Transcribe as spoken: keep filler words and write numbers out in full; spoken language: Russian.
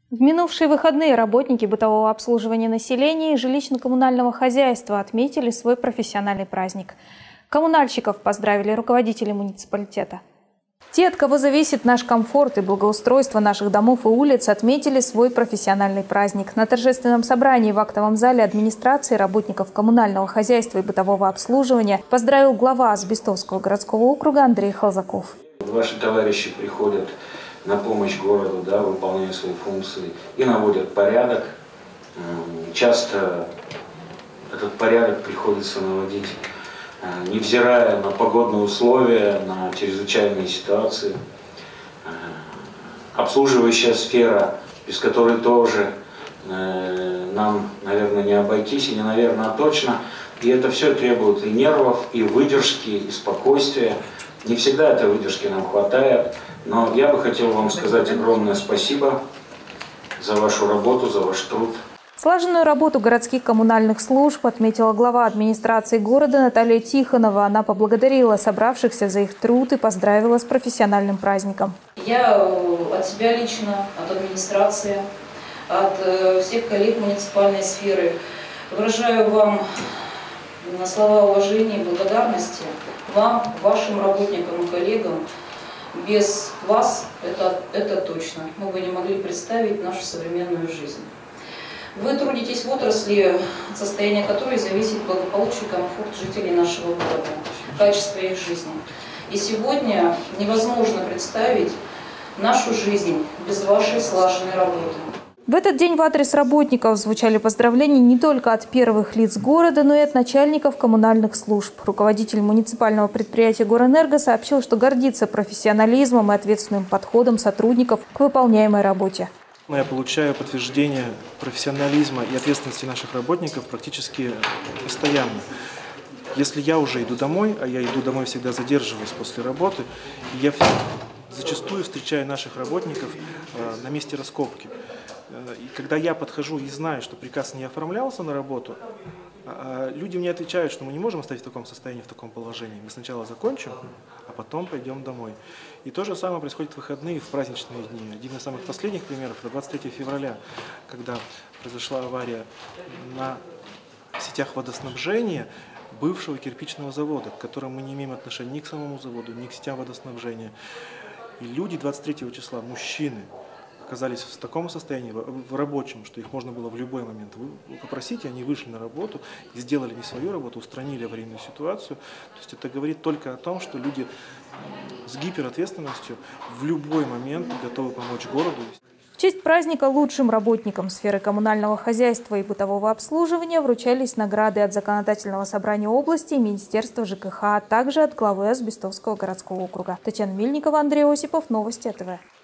В минувшие выходные работники бытового обслуживания населения и жилищно-коммунального хозяйства отметили свой профессиональный праздник. Коммунальщиков поздравили руководители муниципалитета. Те, от кого зависит наш комфорт и благоустройство наших домов и улиц, отметили свой профессиональный праздник. На торжественном собрании в актовом зале администрации работников коммунального хозяйства и бытового обслуживания поздравил глава Азбестовского городского округа Андрей Халзаков. Ваши товарищи приходят на помощь городу, да, выполняя свои функции и наводят порядок. Часто этот порядок приходится наводить, невзирая на погодные условия, на чрезвычайные ситуации. Обслуживающая сфера, без которой тоже нам, наверное, не обойтись, и не наверное, а точно. И это все требует и нервов, и выдержки, и спокойствия. Не всегда этой выдержки нам хватает, но я бы хотел вам сказать огромное спасибо за вашу работу, за ваш труд. Слаженную работу городских коммунальных служб отметила глава администрации города Наталья Тихонова. Она поблагодарила собравшихся за их труд и поздравила с профессиональным праздником. Я от себя лично, от администрации, от всех коллег муниципальной сферы выражаю вам слова уважения и благодарности вам, вашим работникам и коллегам. Без вас это, это точно. Мы бы не могли представить нашу современную жизнь. Вы трудитесь в отрасли, от состояния которой зависит благополучие и комфорт жителей нашего города, качество их жизни. И сегодня невозможно представить нашу жизнь без вашей слаженной работы. В этот день в адрес работников звучали поздравления не только от первых лиц города, но и от начальников коммунальных служб. Руководитель муниципального предприятия «Горэнерго» сообщил, что гордится профессионализмом и ответственным подходом сотрудников к выполняемой работе. Я получаю подтверждение профессионализма и ответственности наших работников практически постоянно. Если я уже иду домой, а я иду домой всегда задерживаюсь после работы, я зачастую встречаю наших работников на месте раскопки. И когда я подхожу и знаю, что приказ не оформлялся на работу, люди мне отвечают, что мы не можем оставить в таком состоянии, в таком положении. Мы сначала закончим, а потом пойдем домой. И то же самое происходит в выходные, в праздничные дни. Один из самых последних примеров – это двадцать третьего февраля, когда произошла авария на сетях водоснабжения бывшего кирпичного завода, к которому мы не имеем отношения ни к самому заводу, ни к сетям водоснабжения. И люди двадцать третьего числа, мужчины, оказались в таком состоянии, в рабочем, что их можно было в любой момент попросить, и они вышли на работу и сделали не свою работу, устранили аварийную ситуацию. То есть это говорит только о том, что люди с гиперответственностью в любой момент готовы помочь городу. В честь праздника лучшим работникам сферы коммунального хозяйства и бытового обслуживания вручались награды от Законодательного собрания области и Министерства ЖКХ, а также от главы Азбестовского городского округа. Татьяна Мельникова, Андрей Осипов, Новости АТВ.